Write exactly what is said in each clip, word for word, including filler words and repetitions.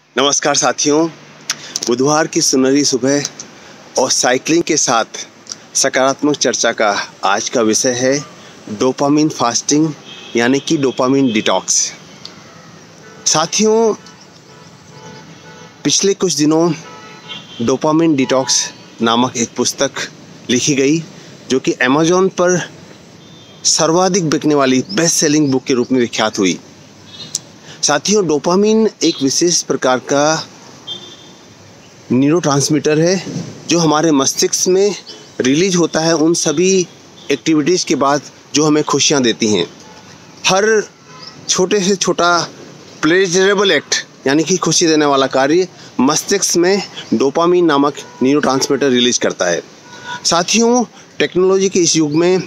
नमस्कार साथियों, बुधवार की सुनहरी सुबह और साइकिलिंग के साथ सकारात्मक चर्चा का आज का विषय है डोपामिन फास्टिंग यानी कि डोपामिन डिटॉक्स। साथियों, पिछले कुछ दिनों डोपामिन डिटॉक्स नामक एक पुस्तक लिखी गई जो कि अमेज़न पर सर्वाधिक बिकने वाली बेस्ट सेलिंग बुक के रूप में विख्यात हुई। साथियों, डोपामिन एक विशेष प्रकार का न्यूरोट्रांसमीटर है जो हमारे मस्तिष्क में रिलीज होता है उन सभी एक्टिविटीज़ के बाद जो हमें खुशियाँ देती हैं। हर छोटे से छोटा प्लेजरेबल एक्ट यानी कि खुशी देने वाला कार्य मस्तिष्क में डोपामिन नामक न्यूरोट्रांसमीटर रिलीज करता है। साथियों, टेक्नोलॉजी के इस युग में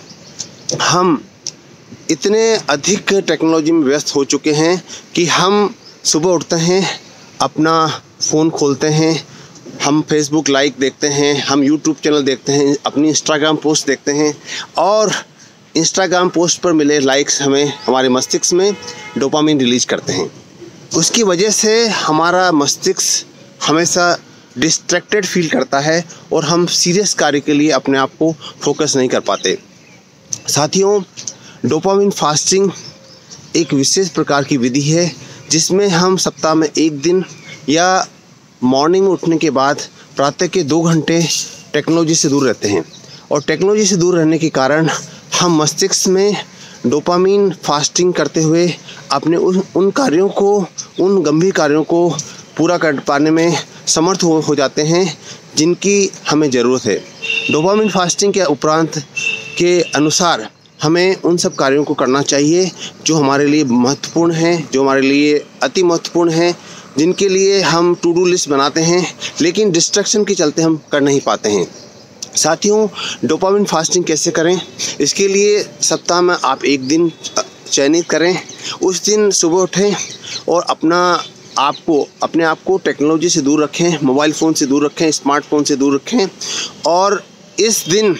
हम इतने अधिक टेक्नोलॉजी में व्यस्त हो चुके हैं कि हम सुबह उठते हैं, अपना फ़ोन खोलते हैं, हम फेसबुक लाइक देखते हैं, हम यूट्यूब चैनल देखते हैं, अपनी इंस्टाग्राम पोस्ट देखते हैं और इंस्टाग्राम पोस्ट पर मिले लाइक्स हमें हमारे मस्तिष्क में डोपामिन रिलीज करते हैं। उसकी वजह से हमारा मस्तिष्क हमेशा डिस्ट्रैक्टेड फील करता है और हम सीरियस कार्य के लिए अपने आप को फोकस नहीं कर पाते। साथियों, डोपामिन फास्टिंग एक विशेष प्रकार की विधि है जिसमें हम सप्ताह में एक दिन या मॉर्निंग में उठने के बाद प्रातः के दो घंटे टेक्नोलॉजी से दूर रहते हैं और टेक्नोलॉजी से दूर रहने के कारण हम मस्तिष्क में डोपामिन फास्टिंग करते हुए अपने उन उन कार्यों को उन गंभीर कार्यों को पूरा कर पाने में समर्थ हो, हो जाते हैं जिनकी हमें ज़रूरत है। डोपामिन फास्टिंग के उपरांत के अनुसार हमें उन सब कार्यों को करना चाहिए जो हमारे लिए महत्वपूर्ण हैं, जो हमारे लिए अति महत्वपूर्ण हैं, जिनके लिए हम टू डू लिस्ट बनाते हैं लेकिन डिस्ट्रैक्शन के चलते हम कर नहीं पाते हैं। साथियों, डोपामिन फास्टिंग कैसे करें? इसके लिए सप्ताह में आप एक दिन चयनित करें। उस दिन सुबह उठें और अपना आपको अपने आप को टेक्नोलॉजी से दूर रखें, मोबाइल फ़ोन से दूर रखें, स्मार्टफोन से दूर रखें और इस दिन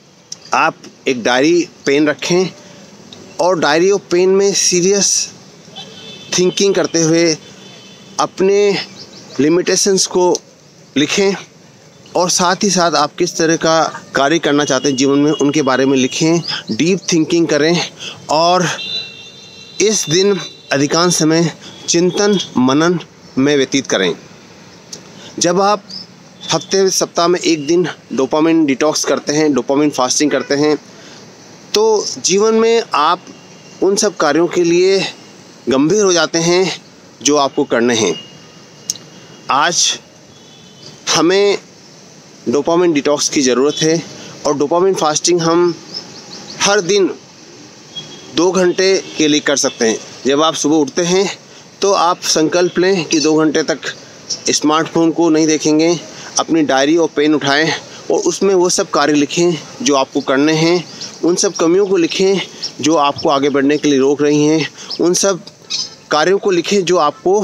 आप एक डायरी पेन रखें और डायरी और पेन में सीरियस थिंकिंग करते हुए अपने लिमिटेशंस को लिखें और साथ ही साथ आप किस तरह का कार्य करना चाहते हैं जीवन में उनके बारे में लिखें, डीप थिंकिंग करें और इस दिन अधिकांश समय चिंतन मनन में व्यतीत करें। जब आप हफ्ते सप्ताह में एक दिन डोपामिन डिटॉक्स करते हैं, डोपामिन फास्टिंग करते हैं, तो जीवन में आप उन सब कार्यों के लिए गंभीर हो जाते हैं जो आपको करने हैं। आज हमें डोपामिन डिटॉक्स की ज़रूरत है और डोपामिन फास्टिंग हम हर दिन दो घंटे के लिए कर सकते हैं। जब आप सुबह उठते हैं तो आप संकल्प लें कि दो घंटे तक स्मार्टफोन को नहीं देखेंगे, अपनी डायरी और पेन उठाएं और उसमें वो सब कार्य लिखें जो आपको करने हैं, उन सब कमियों को लिखें जो आपको आगे बढ़ने के लिए रोक रही हैं, उन सब कार्यों को लिखें जो आपको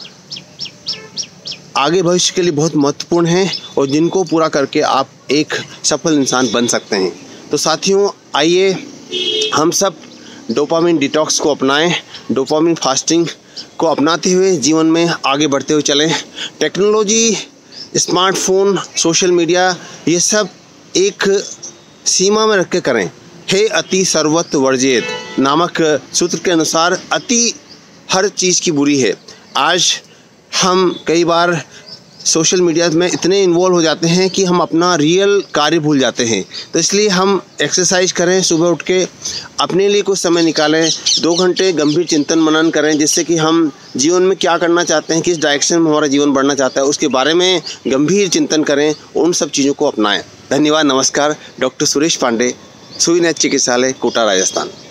आगे भविष्य के लिए बहुत महत्वपूर्ण हैं और जिनको पूरा करके आप एक सफल इंसान बन सकते हैं। तो साथियों, आइए हम सब डोपामिन डिटॉक्स को अपनाएं, डोपामिन फास्टिंग को अपनाते हुए जीवन में आगे बढ़ते हुए चलें। टेक्नोलॉजी, स्मार्टफोन, सोशल मीडिया ये सब एक सीमा में रख के करें। हे अति सर्वत्र वर्जित नामक सूत्र के अनुसार अति हर चीज़ की बुरी है। आज हम कई बार सोशल मीडिया में इतने इन्वॉल्व हो जाते हैं कि हम अपना रियल कार्य भूल जाते हैं। तो इसलिए हम एक्सरसाइज करें, सुबह उठ के अपने लिए कुछ समय निकालें, दो घंटे गंभीर चिंतन मनन करें जिससे कि हम जीवन में क्या करना चाहते हैं, किस डायरेक्शन में हमारा जीवन बढ़ना चाहता है उसके बारे में गंभीर चिंतन करें, उन सब चीज़ों को अपनाएं। धन्यवाद। नमस्कार। डॉक्टर सुरेश पांडे, सुविनेत्र चिकित्सालय, कोटा, राजस्थान।